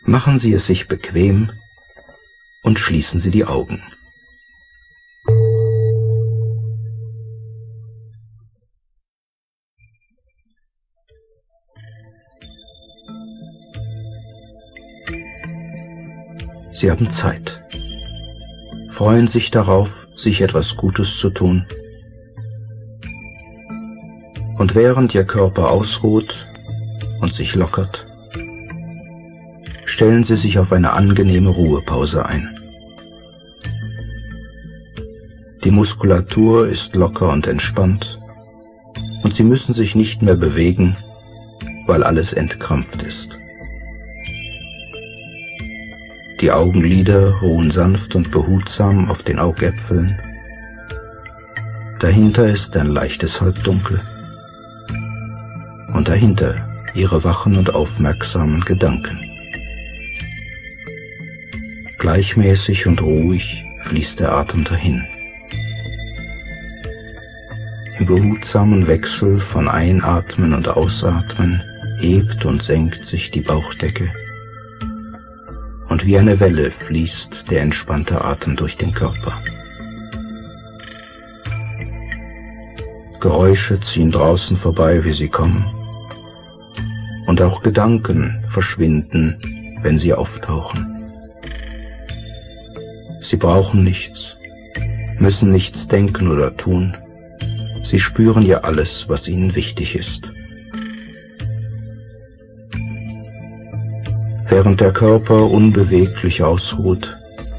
Machen Sie es sich bequem und schließen Sie die Augen. Sie haben Zeit. Freuen sich darauf, sich etwas Gutes zu tun. Und während Ihr Körper ausruht und sich lockert, stellen Sie sich auf eine angenehme Ruhepause ein. Die Muskulatur ist locker und entspannt und Sie müssen sich nicht mehr bewegen, weil alles entkrampft ist. Die Augenlider ruhen sanft und behutsam auf den Augäpfeln. Dahinter ist ein leichtes Halbdunkel. Und dahinter Ihre wachen und aufmerksamen Gedanken. Gleichmäßig und ruhig fließt der Atem dahin. Im behutsamen Wechsel von Einatmen und Ausatmen hebt und senkt sich die Bauchdecke. Und wie eine Welle fließt der entspannte Atem durch den Körper. Geräusche ziehen draußen vorbei, wie sie kommen. Und auch Gedanken verschwinden, wenn sie auftauchen. Sie brauchen nichts, müssen nichts denken oder tun. Sie spüren ja alles, was ihnen wichtig ist. Während der Körper unbeweglich ausruht,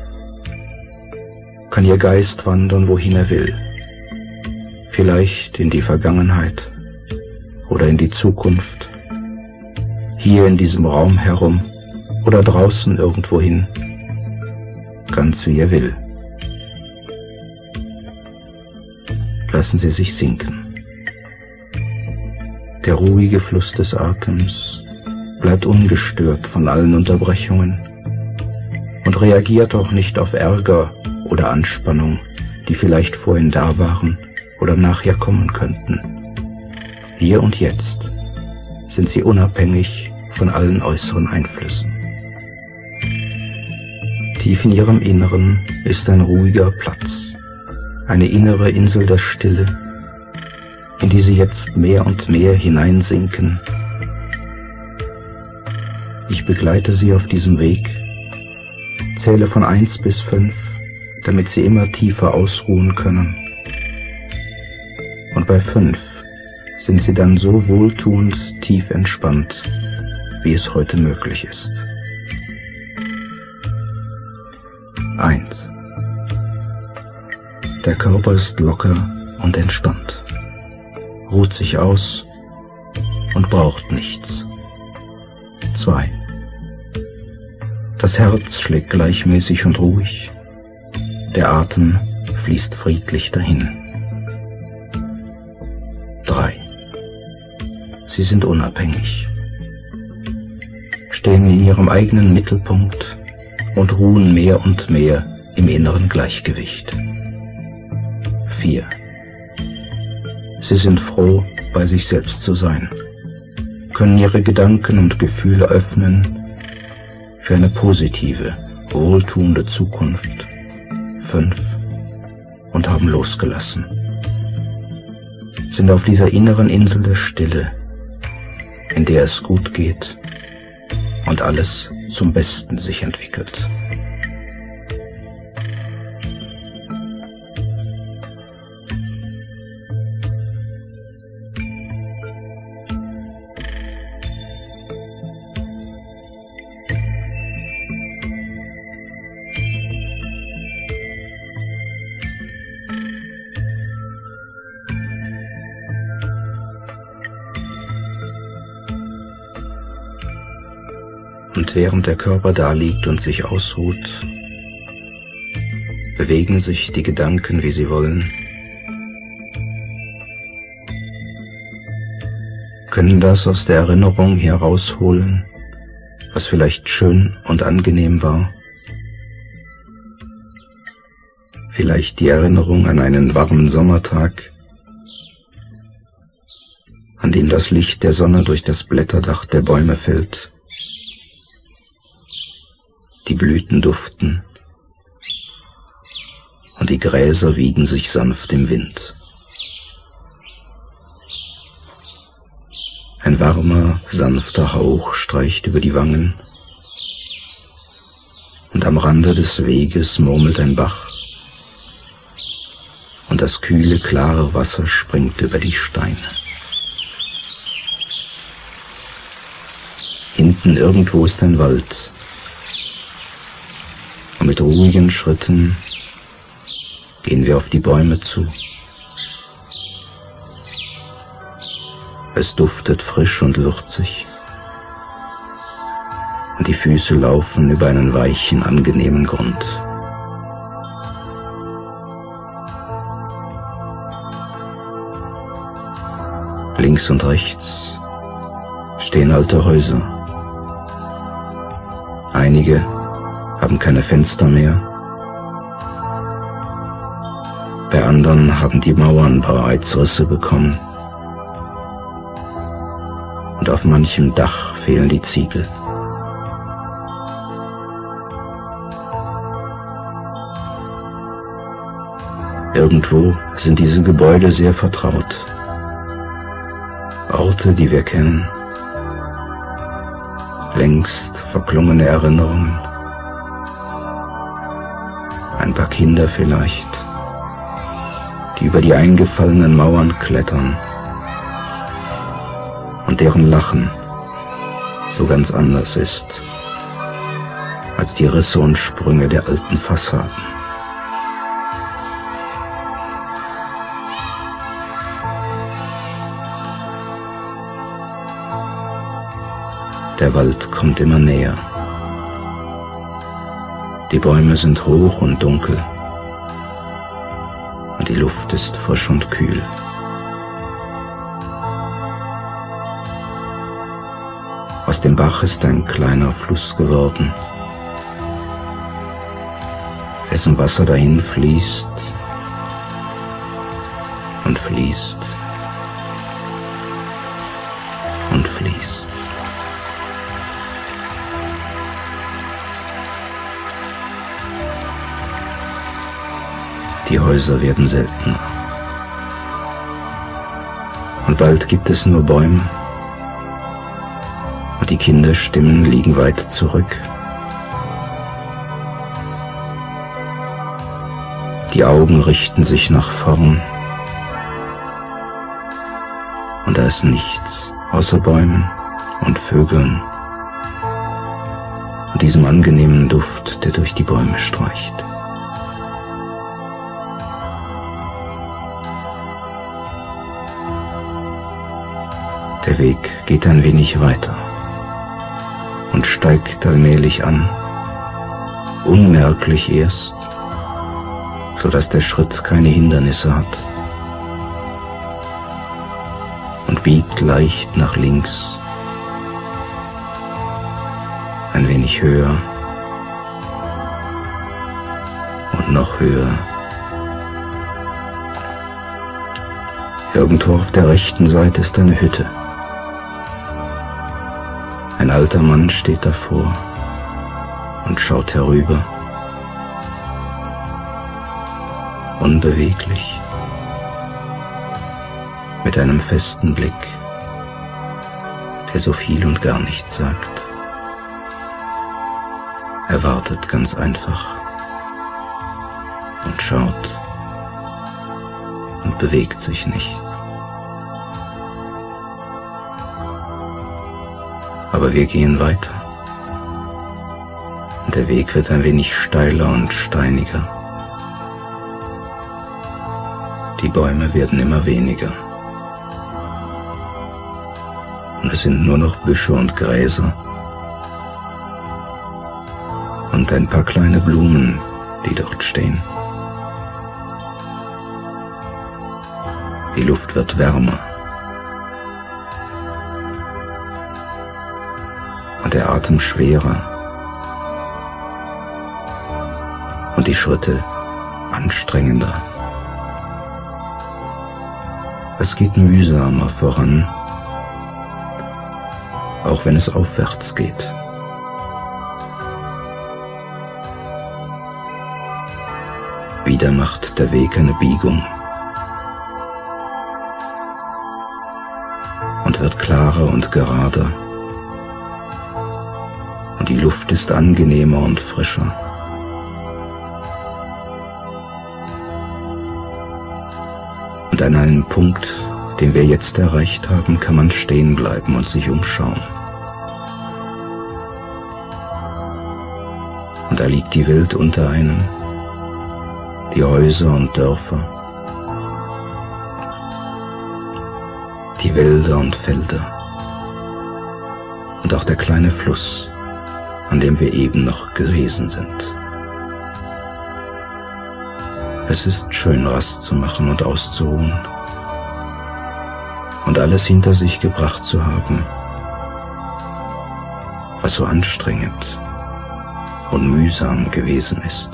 kann Ihr Geist wandern, wohin er will. Vielleicht in die Vergangenheit oder in die Zukunft, hier in diesem Raum herum oder draußen irgendwohin, ganz wie er will. Lassen Sie sich sinken. Der ruhige Fluss des Atems bleibt ungestört von allen Unterbrechungen und reagiert auch nicht auf Ärger oder Anspannung, die vielleicht vorhin da waren oder nachher kommen könnten. Hier und jetzt sind Sie unabhängig von allen äußeren Einflüssen. Tief in Ihrem Inneren ist ein ruhiger Platz, eine innere Insel der Stille, in die Sie jetzt mehr und mehr hineinsinken. Ich begleite Sie auf diesem Weg, zähle von 1 bis 5, damit Sie immer tiefer ausruhen können. Und bei 5 sind Sie dann so wohltuend tief entspannt, wie es heute möglich ist. 1. Der Körper ist locker und entspannt, ruht sich aus und braucht nichts. 2. Das Herz schlägt gleichmäßig und ruhig. Der Atem fließt friedlich dahin. 3. Sie sind unabhängig, stehen in ihrem eigenen Mittelpunkt und ruhen mehr und mehr im inneren Gleichgewicht. 4. Sie sind froh, bei sich selbst zu sein, können ihre Gedanken und Gefühle öffnen für eine positive, wohltuende Zukunft. 5. Und haben losgelassen. Sind auf dieser inneren Insel der Stille, in der es gut geht und alles zum Besten sich entwickelt. Und während der Körper da liegt und sich ausruht, bewegen sich die Gedanken, wie sie wollen, können das aus der Erinnerung herausholen, was vielleicht schön und angenehm war. Vielleicht die Erinnerung an einen warmen Sommertag, an dem das Licht der Sonne durch das Blätterdach der Bäume fällt. die Blüten duften und die Gräser wiegen sich sanft im Wind. Ein warmer, sanfter Hauch streicht über die Wangen, und am Rande des Weges murmelt ein Bach, und das kühle, klare Wasser springt über die Steine. Hinten irgendwo ist ein Wald, und mit ruhigen Schritten gehen wir auf die Bäume zu. Es duftet frisch und würzig, und die Füße laufen über einen weichen, angenehmen Grund. Links und rechts stehen alte Häuser. Einige haben keine Fenster mehr. Bei anderen haben die Mauern bereits Risse bekommen. Und auf manchem Dach fehlen die Ziegel. Irgendwo sind diese Gebäude sehr vertraut. Orte, die wir kennen. Längst verklungene Erinnerungen. Ein paar Kinder vielleicht, die über die eingefallenen Mauern klettern und deren Lachen so ganz anders ist als die Risse und Sprünge der alten Fassaden. Der Wald kommt immer näher. Die Bäume sind hoch und dunkel und die Luft ist frisch und kühl. Aus dem Bach ist ein kleiner Fluss geworden, dessen Wasser dahin fließt und fließt und fließt. Die Häuser werden seltener. Und bald gibt es nur Bäume. Und die Kinderstimmen liegen weit zurück. Die Augen richten sich nach vorn. Und da ist nichts außer Bäumen und Vögeln und diesem angenehmen Duft, der durch die Bäume streicht. Der Weg geht ein wenig weiter und steigt allmählich an, unmerklich erst, so dass der Schritt keine Hindernisse hat, und biegt leicht nach links, ein wenig höher und noch höher. Irgendwo auf der rechten Seite ist eine Hütte. Ein alter Mann steht davor und schaut herüber, unbeweglich, mit einem festen Blick, der so viel und gar nichts sagt. Er wartet ganz einfach und schaut und bewegt sich nicht. Aber wir gehen weiter. Und der Weg wird ein wenig steiler und steiniger. Die Bäume werden immer weniger. Und es sind nur noch Büsche und Gräser. Und ein paar kleine Blumen, die dort stehen. Die Luft wird wärmer. Und der Atem schwerer und die Schritte anstrengender. Es geht mühsamer voran, auch wenn es aufwärts geht. Wieder macht der Weg eine Biegung und wird klarer und gerader, und die Luft ist angenehmer und frischer. Und an einem Punkt, den wir jetzt erreicht haben, kann man stehen bleiben und sich umschauen. Und da liegt die Welt unter einem, die Häuser und Dörfer, die Wälder und Felder und auch der kleine Fluss, an dem wir eben noch gewesen sind. Es ist schön, Rast zu machen und auszuruhen und alles hinter sich gebracht zu haben, was so anstrengend und mühsam gewesen ist.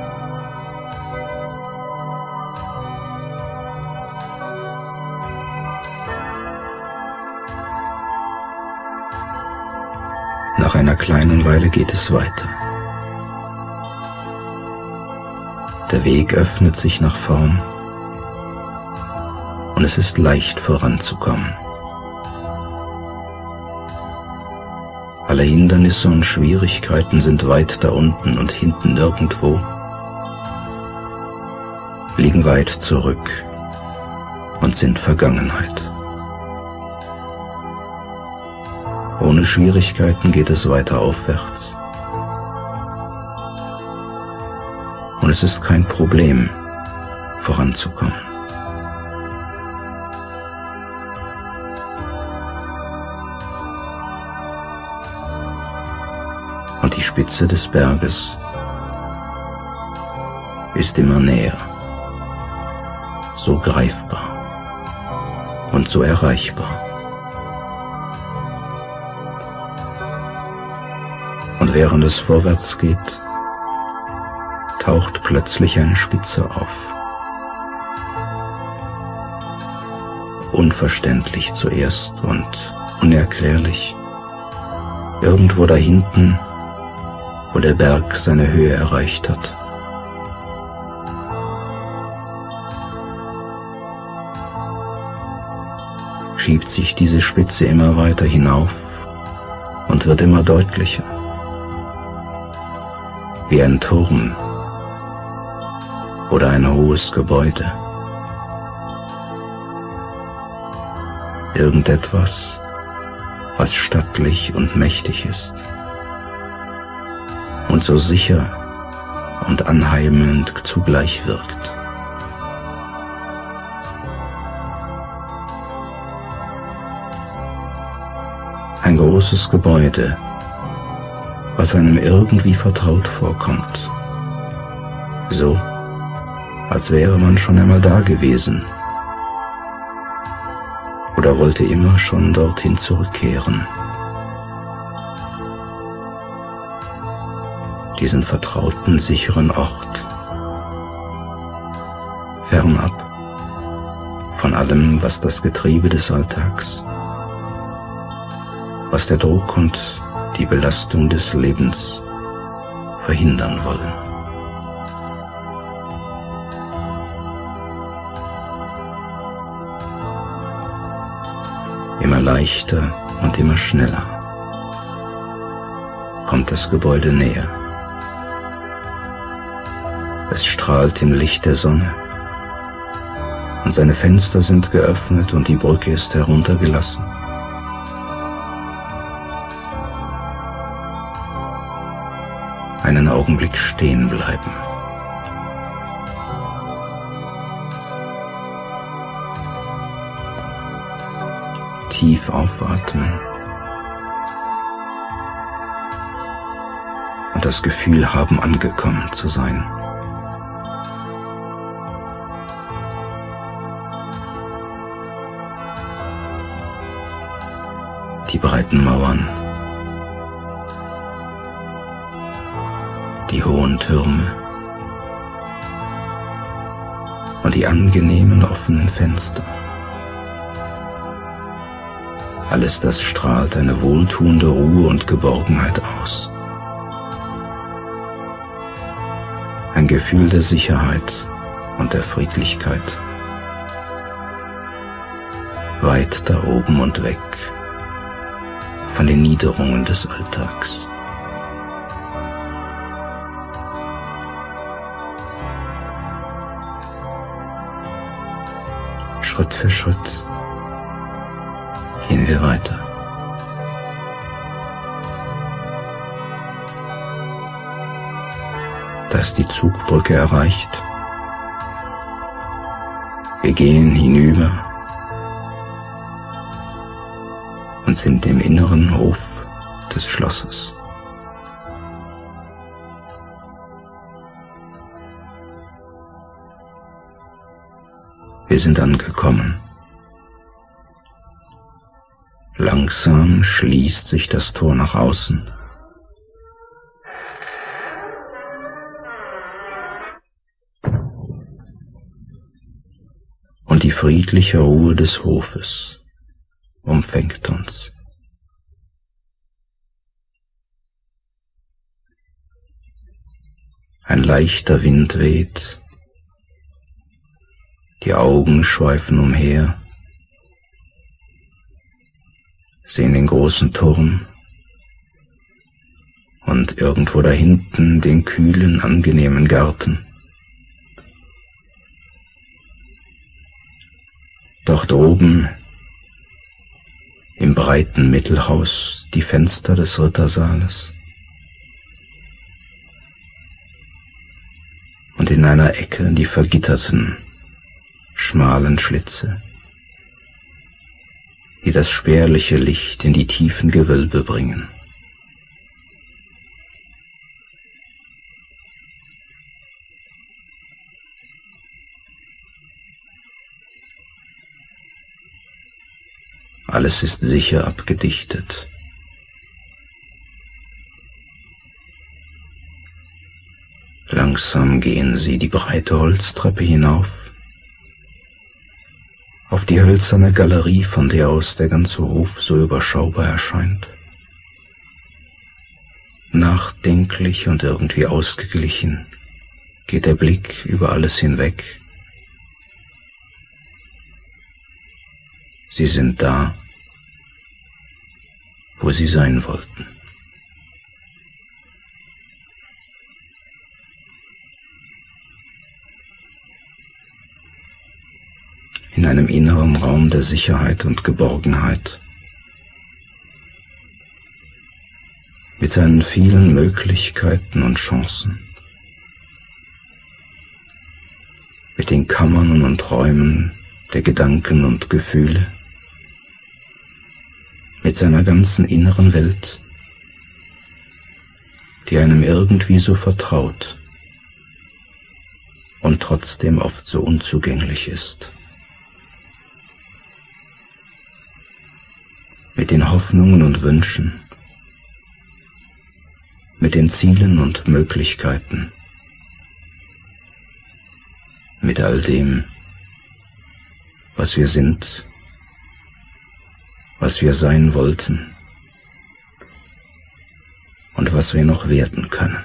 Nach einer kleinen Weile geht es weiter. Der Weg öffnet sich nach vorn und es ist leicht voranzukommen. Alle Hindernisse und Schwierigkeiten sind weit da unten und hinten nirgendwo, liegen weit zurück und sind Vergangenheit. Ohne Schwierigkeiten geht es weiter aufwärts. Und es ist kein Problem, voranzukommen. Und die Spitze des Berges ist immer näher, so greifbar und so erreichbar. Und während es vorwärts geht, taucht plötzlich eine Spitze auf. Unverständlich zuerst und unerklärlich. Irgendwo da hinten, wo der Berg seine Höhe erreicht hat. Schiebt sich diese Spitze immer weiter hinauf und wird immer deutlicher. Wie ein Turm oder ein hohes Gebäude. Irgendetwas, was stattlich und mächtig ist und so sicher und anheimelnd zugleich wirkt. Ein großes Gebäude, was einem irgendwie vertraut vorkommt. So, als wäre man schon einmal da gewesen oder wollte immer schon dorthin zurückkehren. Diesen vertrauten, sicheren Ort, fernab von allem, was das Getriebe des Alltags, was der Druck und die Belastung des Lebens verhindern wollen. Immer leichter und immer schneller kommt das Gebäude näher. Es strahlt im Licht der Sonne und seine Fenster sind geöffnet und die Brücke ist heruntergelassen. Einen Augenblick stehen bleiben. Tief aufatmen und das Gefühl haben, angekommen zu sein. Die breiten Mauern, die hohen Türme und die angenehmen offenen Fenster. Alles das strahlt eine wohltuende Ruhe und Geborgenheit aus. ein Gefühl der Sicherheit und der Friedlichkeit. Weit da oben und weg von den Niederungen des Alltags. Schritt für Schritt gehen wir weiter. Da ist die Zugbrücke erreicht. Wir gehen hinüber und sind im inneren Hof des Schlosses. Wir sind angekommen. Langsam schließt sich das Tor nach außen. Und die friedliche Ruhe des Hofes umfängt uns. Ein leichter Wind weht, die Augen schweifen umher, sehen den großen Turm und irgendwo dahinten den kühlen, angenehmen Garten. Dort oben im breiten Mittelhaus die Fenster des Rittersaales und in einer Ecke die vergitterten, schmalen Schlitze, die das spärliche Licht in die tiefen Gewölbe bringen. Alles ist sicher abgedichtet. Langsam gehen sie die breite Holztreppe hinauf, auf die hölzerne Galerie, von der aus der ganze Hof so überschaubar erscheint. Nachdenklich und irgendwie ausgeglichen geht der Blick über alles hinweg. Sie sind da, wo sie sein wollten. In einem inneren Raum der Sicherheit und Geborgenheit, mit seinen vielen Möglichkeiten und Chancen, mit den Kammern und Räumen der Gedanken und Gefühle, mit seiner ganzen inneren Welt, die einem irgendwie so vertraut und trotzdem oft so unzugänglich ist. Mit den Hoffnungen und Wünschen, mit den Zielen und Möglichkeiten, mit all dem, was wir sind, was wir sein wollten und was wir noch werden können.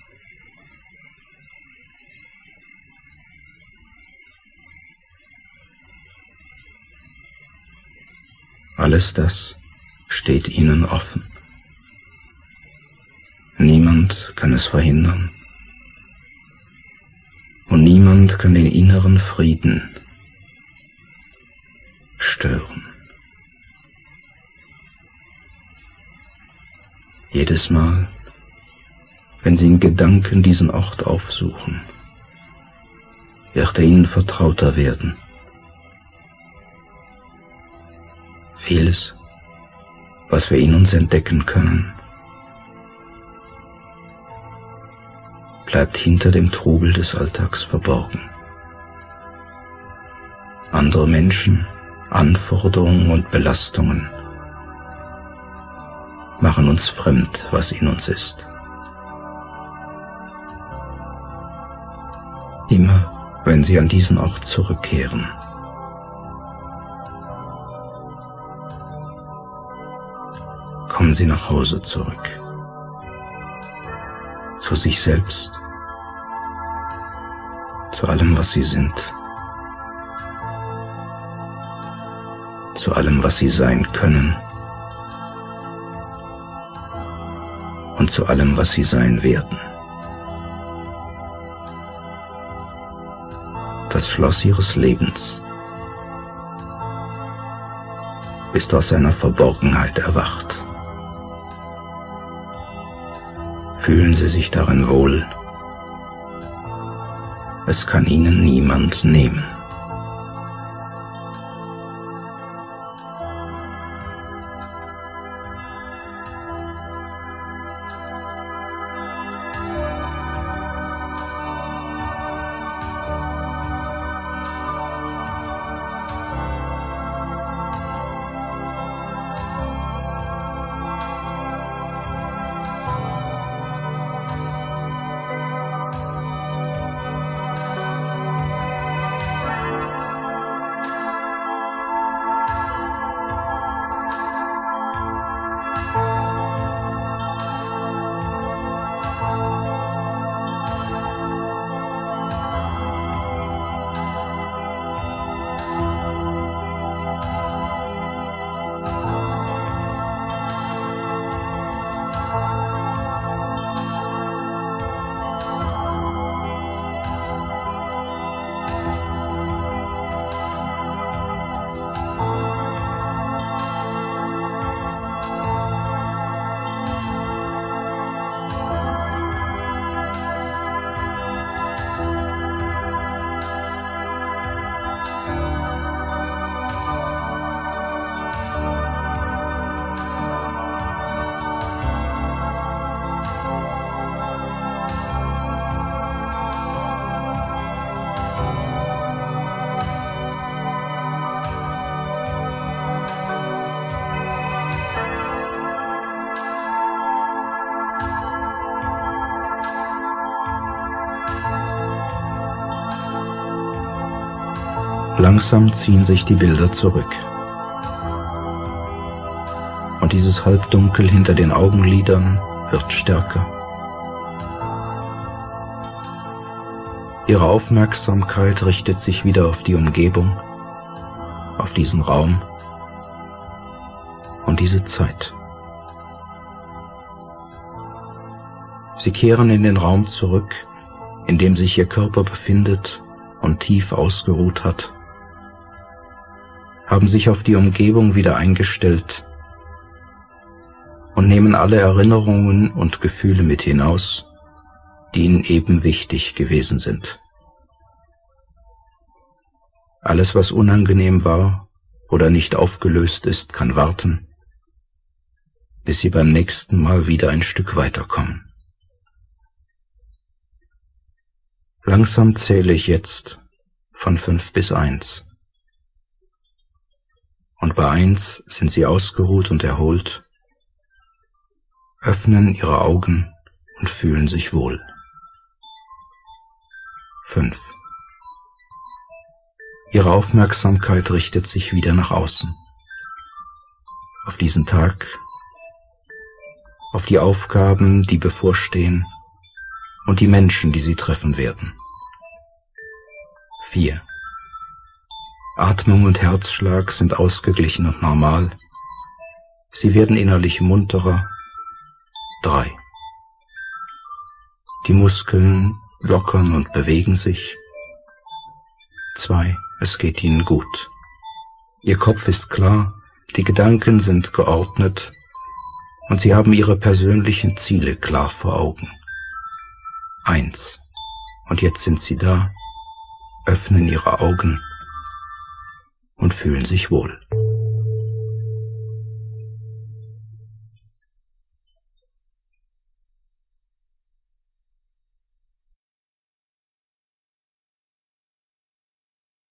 Alles das steht ihnen offen. Niemand kann es verhindern und niemand kann den inneren Frieden stören. Jedes Mal, wenn sie in Gedanken diesen Ort aufsuchen, wird er ihnen vertrauter werden. Vieles, was wir in uns entdecken können, bleibt hinter dem Trubel des Alltags verborgen. Andere Menschen, Anforderungen und Belastungen machen uns fremd, was in uns ist. Immer, wenn sie an diesen Ort zurückkehren, kommen sie nach Hause zurück, zu sich selbst zu allem, was sie sind, zu allem, was sie sein können und zu allem, was sie sein werden. Das Schloss ihres Lebens ist aus seiner Verborgenheit erwacht. Fühlen Sie sich darin wohl. Es kann Ihnen niemand nehmen. Langsam ziehen sich die Bilder zurück. Und dieses Halbdunkel hinter den Augenlidern wird stärker. Ihre Aufmerksamkeit richtet sich wieder auf die Umgebung, auf diesen Raum und diese Zeit. Sie kehren in den Raum zurück, in dem sich Ihr Körper befindet und tief ausgeruht hat, haben sich auf die Umgebung wieder eingestellt und nehmen alle Erinnerungen und Gefühle mit hinaus, die Ihnen eben wichtig gewesen sind. Alles, was unangenehm war oder nicht aufgelöst ist, kann warten, bis Sie beim nächsten Mal wieder ein Stück weiterkommen. Langsam zähle ich jetzt von 5 bis 1. Und bei 1 sind Sie ausgeruht und erholt, öffnen Ihre Augen und fühlen sich wohl. 5. Ihre Aufmerksamkeit richtet sich wieder nach außen, auf diesen Tag, auf die Aufgaben, die bevorstehen und die Menschen, die Sie treffen werden. 4. Atmung und Herzschlag sind ausgeglichen und normal. Sie werden innerlich munterer. 3. Die Muskeln lockern und bewegen sich. 2. Es geht Ihnen gut. Ihr Kopf ist klar, die Gedanken sind geordnet und Sie haben Ihre persönlichen Ziele klar vor Augen. 1. Und jetzt sind Sie da, öffnen Ihre Augen und fühlen sich wohl.